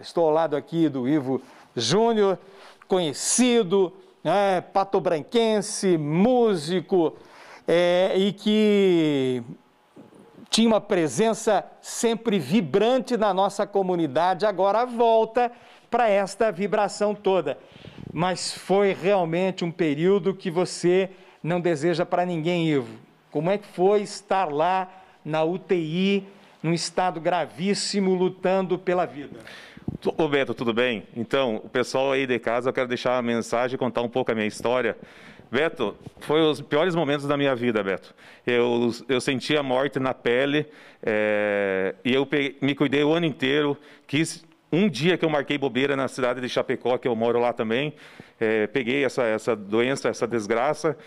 Estou ao lado aqui do Ivo Júnior, conhecido, patobranquense, músico, e que tinha uma presença sempre vibrante na nossa comunidade, agora volta para esta vibração toda. Mas foi realmente um período que você não deseja para ninguém, Ivo. Como é que foi estar lá na UTI, num estado gravíssimo, lutando pela vida? Ô Beto, tudo bem? Então, o pessoal aí de casa, eu quero deixar uma mensagem e contar um pouco a minha história. Beto, foi os piores momentos da minha vida, Beto. Eu senti a morte na pele, e eu me cuidei o ano inteiro. Um dia que eu marquei bobeira na cidade de Chapecó, que eu moro lá também, peguei essa doença, essa desgraça,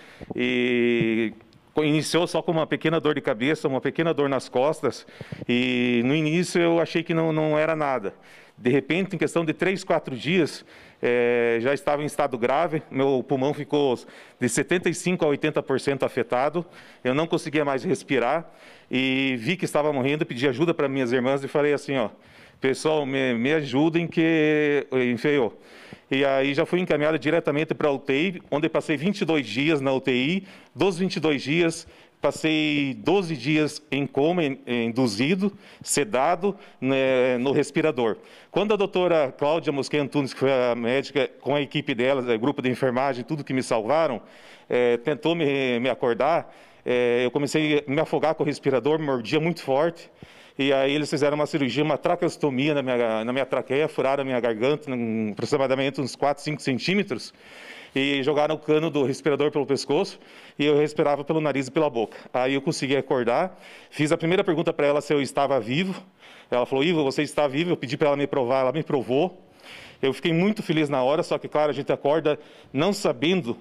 e iniciou só com uma pequena dor de cabeça, uma pequena dor nas costas, e no início eu achei que não era nada. De repente, em questão de 3, 4 dias, já estava em estado grave, meu pulmão ficou de 75% a 80% afetado, eu não conseguia mais respirar, e vi que estava morrendo, pedi ajuda para minhas irmãs e falei assim, ó, pessoal, me ajudem que enfeiou. E aí já fui encaminhado diretamente para a UTI, onde passei 22 dias na UTI. Dos 22 dias, passei 12 dias em coma induzido, sedado, no respirador. Quando a doutora Cláudia Mosquet Antunes, que foi a médica, com a equipe dela, grupo de enfermagem, tudo que me salvaram, tentou me acordar, eu comecei a me afogar com o respirador, me mordia muito forte. E aí eles fizeram uma cirurgia, uma traqueostomia na minha traqueia, furaram a minha garganta, aproximadamente uns 4, 5 centímetros, e jogaram o cano do respirador pelo pescoço, e eu respirava pelo nariz e pela boca. Aí eu consegui acordar, fiz a primeira pergunta para ela se eu estava vivo. Ela falou, Ivo, você está vivo? Eu pedi para ela me provar, ela me provou. Eu fiquei muito feliz na hora, só que, claro, a gente acorda não sabendo,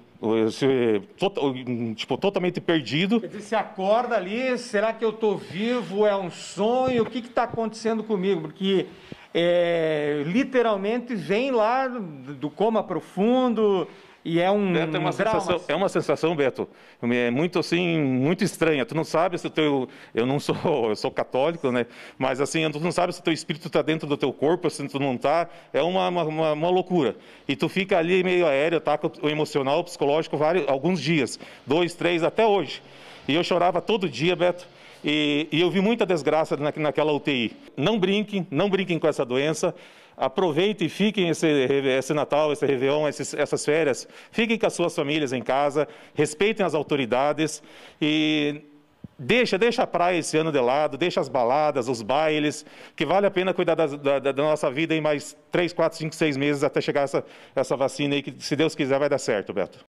totalmente perdido. Quer dizer, você acorda ali, será que eu estou vivo, é um sonho, o que está acontecendo comigo? Porque literalmente vem lá do coma profundo e é um Beto, é uma sensação, Beto, muito assim, muito estranha. Tu não sabe se eu sou católico, né? Mas assim, tu não sabe se o teu espírito está dentro do teu corpo, se tu não está. É uma loucura. E tu fica ali meio aéreo, tá com o emocional, o psicológico, alguns dias, 2, 3, até hoje. E eu chorava todo dia, Beto. E eu vi muita desgraça naquela UTI. Não brinquem com essa doença. Aproveitem e fiquem esse Natal, esse Réveillon, essas férias. Fiquem com as suas famílias em casa, respeitem as autoridades e deixa a praia esse ano de lado, deixa as baladas, os bailes, que vale a pena cuidar da nossa vida em mais 3, 4, 5, 6 meses até chegar essa vacina aí, que se Deus quiser vai dar certo, Beto.